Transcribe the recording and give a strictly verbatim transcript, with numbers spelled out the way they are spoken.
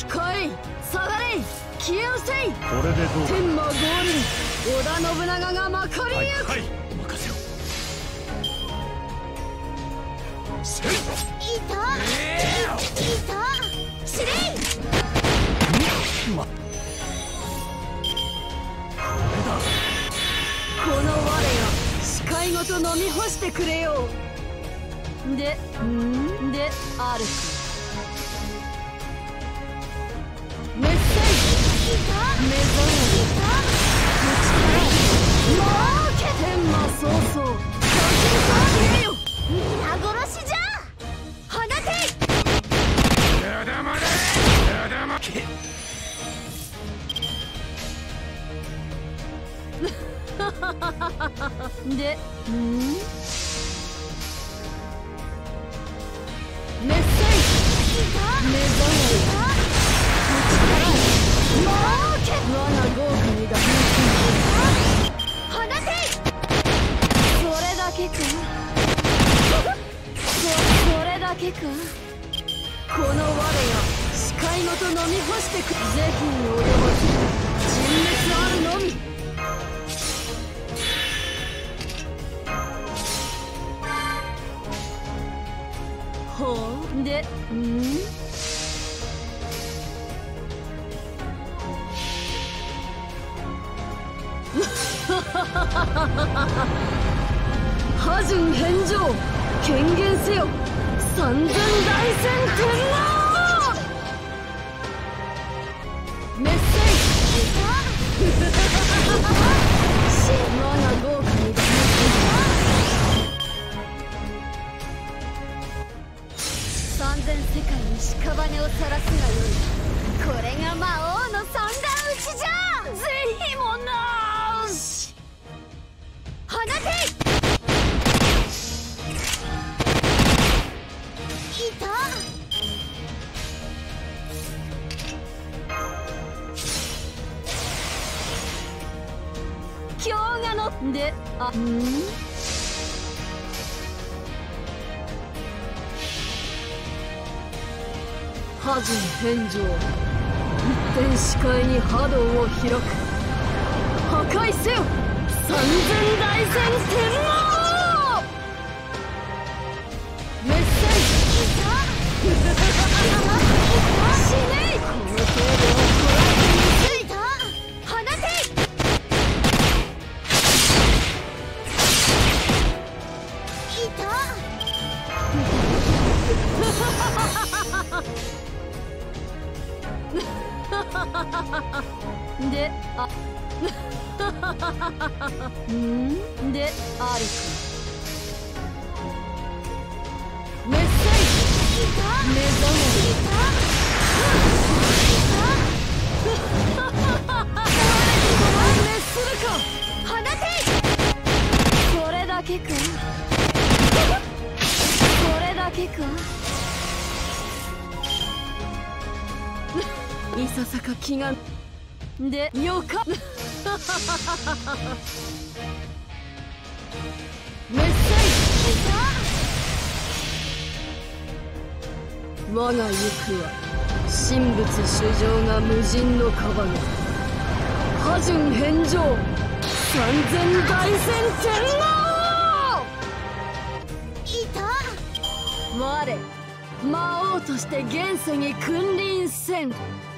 控え下がれ消え失せい。 これでどう。 天魔ゴールに織田信長がまかりゆく。 はい、はい、お任せを。せい。 いた、いた、司令。 ま、これだ。 この我が視界ごと飲み干してくれよう。で、んであるか。メッセージ目覚めもうけ天魔早々先によ皆殺しじゃ。放て。 やだまれ。やだまけ。 で、んメッセージ目覚めもうけ我が豪華にが放て。 それだけか。そそれだけか。この我が視界ごと飲み干してく。是非に及ばず人滅あるのみ。ほうで、ん破順返上権限せよ三千大戦天皇。メッセージ我が豪華に三千世界に屍を晒すがよい。これが魔王の三段撃ちじゃ。ぜひもなし放て。 いた。 今日がので、あん破順返上一点視界に波動を開く。破壊せよ三千大戦天王。メッセージ死ねい。この程度をこらえてみせい。 放て。いた。 で、あんであるか。メッセージ目覚め熱するか。 放て。 それだけか。それだけか。いささか気がでよか。メッセージ我が行くは神仏主情が無人のカバネ。破順返上三千大戦天いた。 王。我魔王として現世に君臨せん。